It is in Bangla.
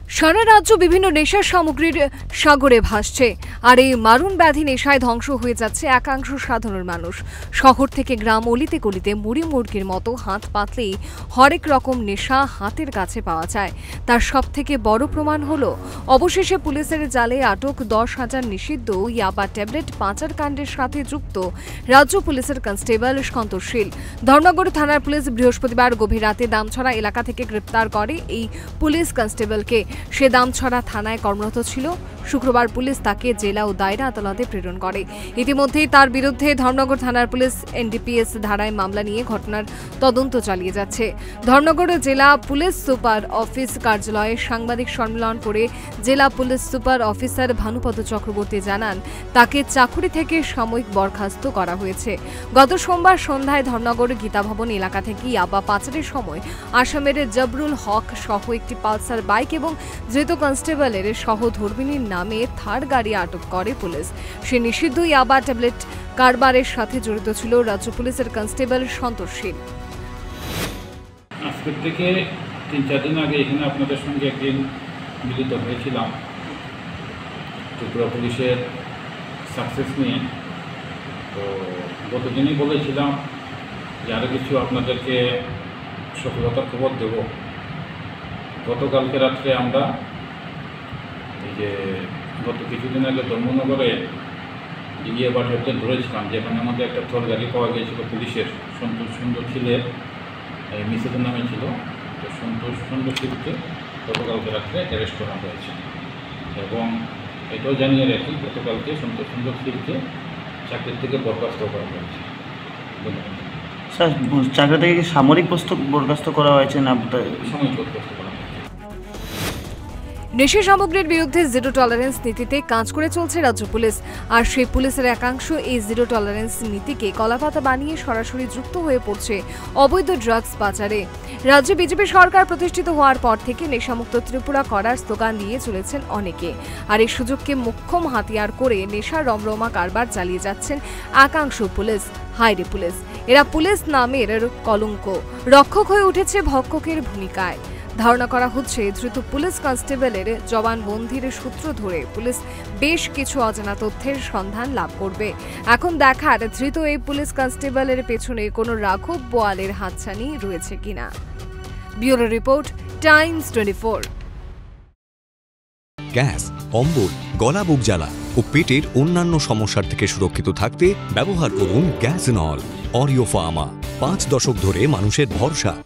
সারা রাজ্য বিভিন্ন নেশার সামগ্রীর সাগরে ভাসছে, আর এই মারণ ব্যাধি নেশায় ধ্বংস হয়ে যাচ্ছে একাংশ সাধারণ মানুষ। শহর থেকে গ্রাম অলিতে গলিতে মুড়ি মুরগির মতো হাত পাতলেই হরেক রকম নেশা হাতের কাছে পাওয়া যায়। তার সবথেকে বড় প্রমাণ হলো অবশেষে পুলিশের জালে আটক 10,000 নিষিদ্ধ ইয়াবা ট্যাবলেট পাচার কাণ্ডের সাথে যুক্ত রাজ্য পুলিশের কনস্টেবল সন্তোষ শীল। ধর্মনগর থানার পুলিশ বৃহস্পতিবার গভীর রাতে দামছড়া এলাকা থেকে গ্রেপ্তার করে এই পুলিশ কনস্টেবলকে। সে দামছড়া থানায় কর্মরত ছিল। শুক্রবার পুলিশ তাকে জেলা ও দায়রা আদালতে প্রেরণ করে। ইতিমধ্যেই তার বিরুদ্ধে ধর্মনগর থানার পুলিশ এনডিপিএস ধারায় মামলা নিয়ে ঘটনার তদন্ত চালিয়ে যাচ্ছে। ধর্মনগর জেলা পুলিশ সুপার অফিস কার্যালয়ে সাংবাদিক সম্মেলন করে জেলা police super officer Bhanupad Chakraborty জানান, তাকে চাকুরি থেকে সাময়িক বরখাস্ত করা হয়েছে। গত সোমবার সন্ধ্যায় ধর্মনগর গীতা ভবন এলাকা থেকে ইয়াবা পাচারের সময় আসামের জবরুল হক সহ একটি পালসার বাইক এবং ধৃত কনস্টেবলের সহধর্মিনীর নামে থার গাড়ি আটক করে পুলিশ। সে নিষিদ্ধ ইয়াবা ট্যাবলেট কারবারের সাথে জড়িত ছিল রাজ্য পুলিশের কনস্টেবল সন্তোষ শীল। আজকের থেকে 3-4 দিন আগে এখানে আপনাদের সঙ্গে একদিন মিলিত হয়েছিলাম ত্রিপুরা পুলিশের সাকসেস নিয়ে। তো গতদিনই বলেছিলাম যে আরও কিছু আপনাদেরকে সফলতার খবর দেব। গতকালকে রাত্রে আমরা এই যে গত কিছুদিন আগে ধর্মনগরে ইয়াবা ট্যাবলেট ধরেছিলাম, যেখানে আমাদের একটা থর গাড়ি পাওয়া গিয়েছিল পুলিশের, সন্তোষ শীলের মিসেদের নামে ছিল। তো সন্তোষ শীলকে গতকালকে রাত্রে অ্যারেস্ট করা হয়েছে এবং এটাও জানিয়ে রাখি, গতকালকে সন্তোষ শীলকে চাকরির থেকে বরখাস্ত করা হয়েছে। ধন্যবাদ স্যার। চাকরি থেকে কি সামরিক বরখাস্ত করা হয়েছে না সাময়িক বরখাস্ত করা হয়েছে? নেশা সামগ্রীর বিরুদ্ধে জিরো টলারেন্স নীতিতে কাজ করে চলছে রাজ্য পুলিশ, আর সেই পুলিশের একাংশ এই জিরো টলারেন্স নীতিকে কলাপাতা বানিয়ে সরাসরি যুক্ত হয়ে পড়ছে অবৈধ ড্রাগস পাচারে। রাজ্যে বিজেপি সরকার প্রতিষ্ঠিত হওয়ার পর থেকে নেশামুক্ত ত্রিপুরা করার স্লোগান দিয়ে চলেছেন অনেকে, আর এই সুযোগকে মোক্ষম হাতিয়ার করে নেশার রমরমা কারবার চালিয়ে যাচ্ছেন একাংশ পুলিশ। হাইরে পুলিশ, এরা পুলিশ নামের কলঙ্ক, রক্ষক হয়ে উঠেছে ভক্ষকের ভূমিকায়। ধারণা করা হচ্ছে ধৃত পুলিশ কনস্টেবলের জবানবন্দির সূত্র ধরে পুলিশ বেশ কিছু অজানা তথ্যের সন্ধান লাভ করবে। এখন দেখার ধৃত এই পুলিশ কনস্টেবলের পেছনে কোনো রাঘব বোয়ালের হাতছানি রয়েছে কিনা। Bureau report, Times 24। গ্যাস, অম্বল, গলা বুক জ্বালা ও পেটের অন্যান্য সমস্যার থেকে সুরক্ষিত থাকতে ব্যবহার করুন গ্যাসনল। অরিও ফার্মা, 5 দশক ধরে মানুষের ভরসা।